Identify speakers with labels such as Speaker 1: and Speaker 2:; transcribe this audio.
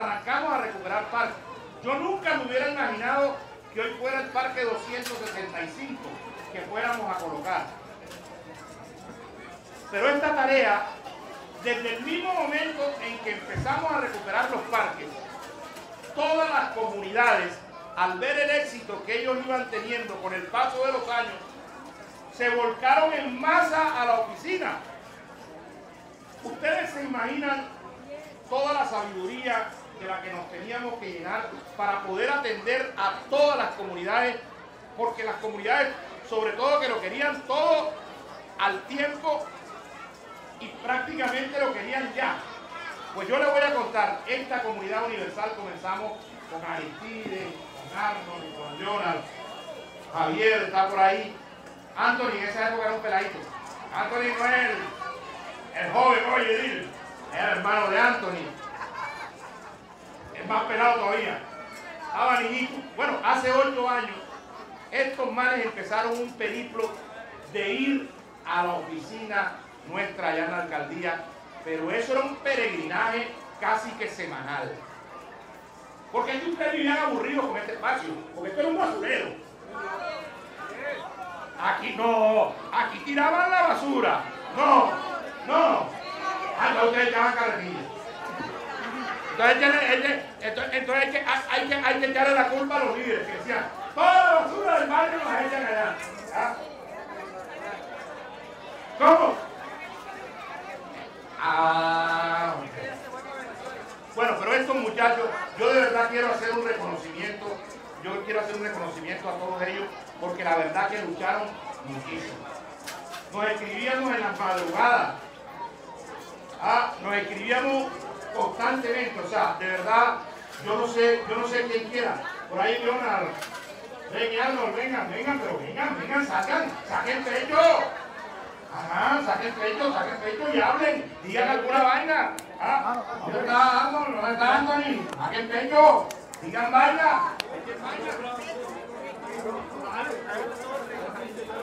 Speaker 1: Arrancamos a recuperar parques. Yo nunca me hubiera imaginado que hoy fuera el parque 275 que fuéramos a colocar. Pero esta tarea, desde el mismo momento en que empezamos a recuperar los parques, todas las comunidades, al ver el éxito que ellos iban teniendo con el paso de los años, se volcaron en masa a la oficina. Ustedes se imaginan toda la sabiduría de la que nos teníamos que llenar para poder atender a todas las comunidades, porque las comunidades, sobre todo, que lo querían todo al tiempo y prácticamente lo querían ya. Pues yo les voy a contar, esta comunidad universal comenzamos con Aristide, con Arnold, con Jonathan, Javier está por ahí, Anthony en esa época era un peladito. Anthony no es el joven, oye, dile, era el hermano de Anthony. Es más pelado todavía. Estaba niñito. Bueno, hace 8 años, estos manes empezaron un periplo de ir a la oficina nuestra allá en la alcaldía, pero eso era un peregrinaje casi que semanal. Porque es que ustedes vivían aburridos con este espacio, porque esto era un basurero. Aquí no, aquí tiraban la basura. No. Hasta ustedes llaman carretilla. Entonces hay que echarle la culpa a los líderes que decían, toda la basura del barrio nos echan allá. ¿Ah? ¿Cómo? Bueno, pero estos muchachos, yo de verdad quiero hacer un reconocimiento, a todos ellos, porque la verdad que lucharon muchísimo. Nos escribíamos en las madrugadas, nos escribíamos constantemente, o sea, de verdad, yo no sé quién quiera. Por ahí Leonardo, vengan, saquen pecho. Ajá, saquen pecho y hablen, digan alguna vaina. ¿Dónde está Anthony? Saquen pecho, digan vaina.